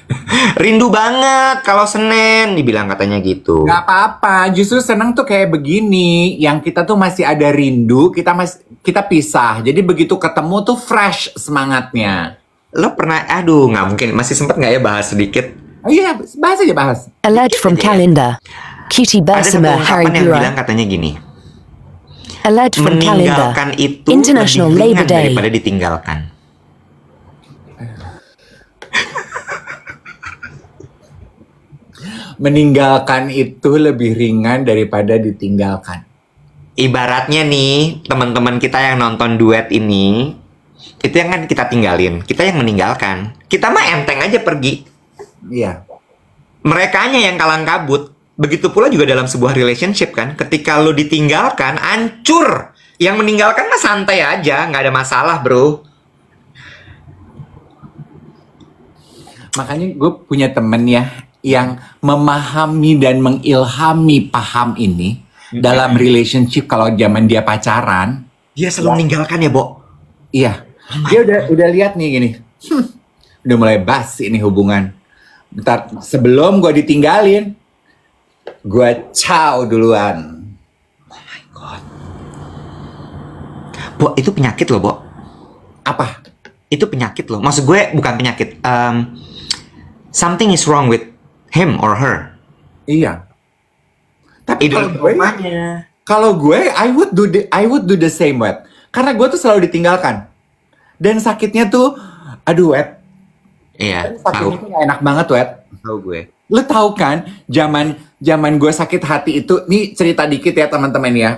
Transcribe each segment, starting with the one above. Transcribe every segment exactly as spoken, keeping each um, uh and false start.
Rindu banget kalau Senin, dibilang katanya gitu. Gak apa-apa, justru seneng tuh kayak begini. Yang kita tuh masih ada rindu, kita mas kita pisah. Jadi begitu ketemu tuh fresh semangatnya. Lo pernah, aduh nggak mungkin, masih sempet nggak ya bahas sedikit? Oh iya, bahas aja bahas. Alert from calendar. Cutie Ada satu Bersama Harry ungkapan yang bilang Bura. katanya gini, Alert from calendar. meninggalkan itu International lebih Labor ringan Day. daripada ditinggalkan. Meninggalkan itu lebih ringan daripada ditinggalkan. Ibaratnya nih, teman-teman kita yang nonton duet ini, itu yang kan kita tinggalin, kita yang meninggalkan. Kita mah enteng aja pergi. Iya. Merekanya yang kalang kabut. Begitu pula juga dalam sebuah relationship kan, ketika lo ditinggalkan, hancur. Yang meninggalkan mah santai aja, nggak ada masalah bro. Makanya gue punya temen ya, yang memahami dan mengilhami paham ini dalam relationship kalau zaman dia pacaran. Dia selalu meninggalkan ya, Bo? Iya. Dia udah udah lihat nih gini. Hmm, udah mulai basi ini hubungan. Bentar, sebelum gue ditinggalin, gue ciao duluan. Oh my God. Bo, itu penyakit loh, Bo. Apa? Itu penyakit loh. Maksud gue bukan penyakit. Um, something is wrong with him or her. Iya. Tapi Idol kalau gue, kalau gue, I would do the, I would do the same, Wet. Karena gue tuh selalu ditinggalkan. Dan sakitnya tuh, aduh, Wet. Iya, Sakitnya tahu. tuh gak enak banget, Wet. Tahu gue. Lu tahu kan, zaman zaman gue sakit hati itu, nih cerita dikit ya teman-teman ya,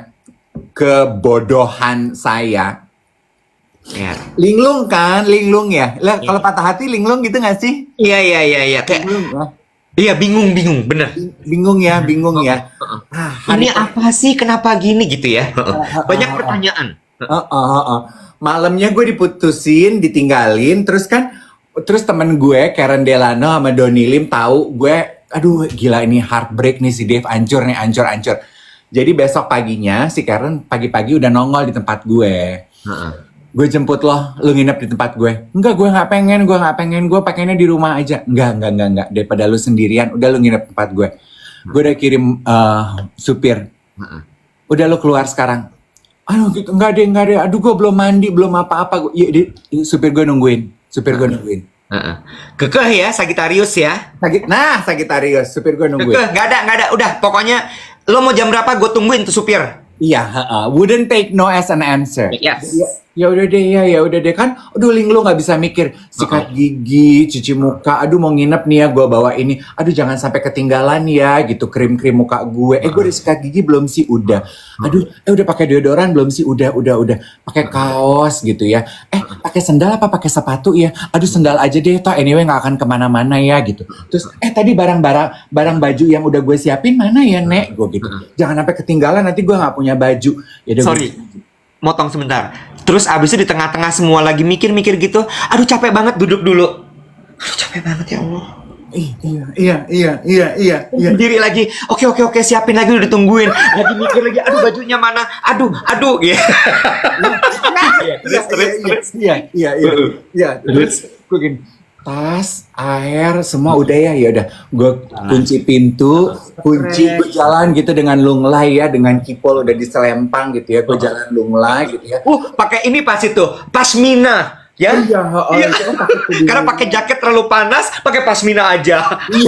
kebodohan saya. Iya. Linglung kan, linglung ya. Lah kalau patah hati linglung gitu gak sih? Iya, iya, iya, iya. Kayak, Linglung ya. iya, bingung, bingung, bener. Bingung ya, bingung ya. Ah, hari- Ini apa sih? Kenapa gini gitu ya? Banyak pertanyaan. Uh, uh, uh, uh. Malamnya gue diputusin, ditinggalin, terus kan, terus temen gue Karen Delano sama Donny Lim tahu gue, aduh gila ini heartbreak nih si Dave, ancur nih, ancur, ancur. Jadi besok paginya si Karen pagi-pagi udah nongol di tempat gue. Heeh. Gue jemput lo, lu nginep di tempat gue. Enggak, gue nggak pengen, gue nggak pengen, gue pengennya di rumah aja. Enggak, enggak, enggak, enggak. Daripada lu sendirian, udah lu nginep di tempat gue. Gue udah kirim uh, supir. Heeh. Udah lu keluar sekarang. Aduh gitu, enggak deh, enggak deh. Aduh gue belum mandi, belum apa-apa. Iya, di, supir gue nungguin. Supir gue nungguin. Heeh. Kekeh ya, Sagittarius ya. Sakit, nah Sagittarius, supir gue nungguin. Kekeh, nggak ada, nggak ada. Udah, pokoknya lo mau jam berapa gue tungguin tuh supir. Iya, uh, wouldn't take no as an answer. Yes. Ya, ya udah deh, ya, ya udah deh kan. Aduh, Ling lu nggak bisa mikir sikat gigi, cuci muka. Aduh mau nginep nih ya, gue bawa ini. Aduh jangan sampai ketinggalan ya, gitu krim-krim muka gue. Eh gue udah sikat gigi belum sih? Udah. Aduh, eh udah pakai deodoran belum sih? Udah, udah, udah. Pakai kaos gitu ya. Eh pakai sendal apa pakai sepatu ya? Aduh sendal aja deh, toh anyway nggak akan kemana-mana ya gitu. Terus eh tadi barang-barang barang baju yang udah gue siapin mana ya Nek? Gue gitu. Jangan sampai ketinggalan nanti gue nggak punya baju. Yaudah, Sorry, gue- motong sebentar. Terus abis itu di tengah-tengah semua lagi mikir-mikir gitu. Aduh capek banget, duduk dulu. Aduh capek banget ya Allah. Ih, iya, iya, iya, iya, iya, iya. Berdiri lagi. Oke, oke, oke. Siapin lagi, udah ditungguin. Lagi mikir lagi. Aduh bajunya mana? Aduh, aduh. Iya. Iya, Terus, terus, terus. iya, iya, iya, iya. Terus gue gini, tas, air, semua udah ya, ya udah. Gue kunci pintu, kunci, gue jalan gitu dengan lunglai ya, dengan kipol udah diselempang gitu ya. Gue jalan lunglai gitu ya. Uh, pakai ini pas itu. Pasmina. Ya? Iya, oh, Iya. itu kan pakai peduli. Karena pakai jaket terlalu panas, pakai pasmina aja.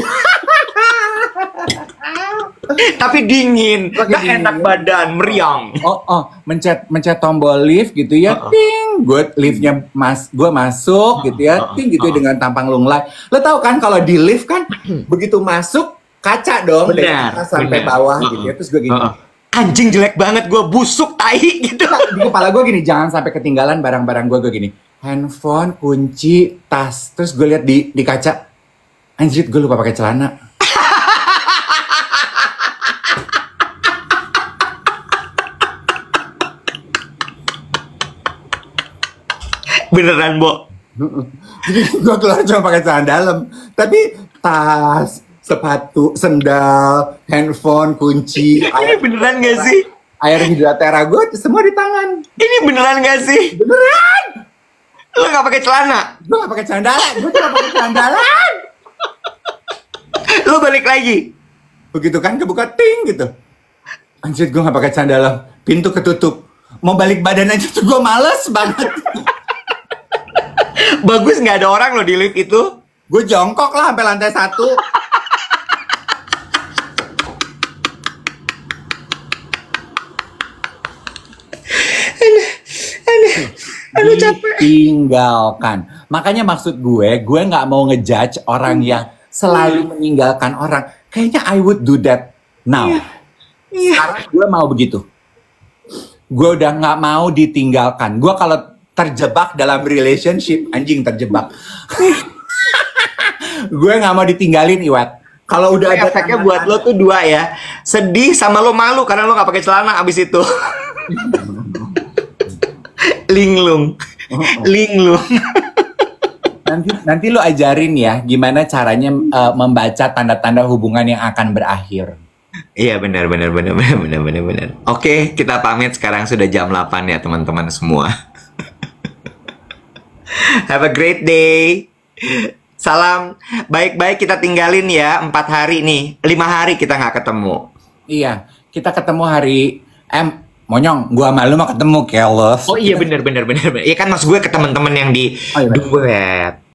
Tapi dingin, Pakai gak dingin. enak badan, meriang. Oh, oh, mencet mencet tombol lift gitu ya, ting, gue liftnya mas, gue masuk gitu ya, ting gitu ya dengan tampang lunglai. Lo tau kan kalau di lift kan begitu masuk kaca dong dari Benar, atas sampai benar. bawah gitu ya, terus gue gini, Heeh. Anjing jelek banget, gue busuk tai gitu. di kepala gue gini, jangan sampai ketinggalan barang-barang gue, gue gini, handphone, kunci, tas, terus gue lihat di di kaca, anjir gue lupa pakai celana. Beneran, Bo. Jadi gue keluar cuma pakai celana dalam, tapi tas, sepatu, sendal, handphone, kunci, Ini air, beneran gak sih? air hidratera gue semua di tangan. Ini beneran gak sih? Beneran? Lo gak pakai celana? Gue gak pakai celana dalam, gue cuma pakai celana dalam. Lu balik lagi. Begitu kan kebuka ting gitu. Anjir gue gak pakai sandal, pintu ketutup. Mau balik badan aja tuh gue males banget. Bagus nggak ada orang loh di lift itu. Gue jongkok lah sampai lantai satu. Aduh capek. Ditinggalkan. Makanya maksud gue, gue nggak mau ngejudge orang yang selalu meninggalkan orang. Kayaknya I would do that now. Iya. Sekarang gue mau begitu. Gue udah nggak mau ditinggalkan. Gue kalau terjebak dalam relationship, anjing terjebak. Gue nggak mau ditinggalin, Iwat. Kalau udah ada Efeknya buat lo tuh dua ya. Sedih sama lo malu karena lo nggak pakai celana abis itu. Linglung. Linglung. nanti nanti lo ajarin ya gimana caranya uh, membaca tanda-tanda hubungan yang akan berakhir. Iya benar benar benar benar benar benar benar. Oke, kita pamit sekarang sudah jam delapan ya teman-teman semua. Have a great day. Salam baik-baik, kita tinggalin ya empat hari nih. Lima hari kita nggak ketemu. Iya, kita ketemu hari em Monyong, gua malu mah ketemu keles. Oh iya benar benar benar benar. Iya kan maksud gue ke teman-teman yang di Oh, iya, benar. duet.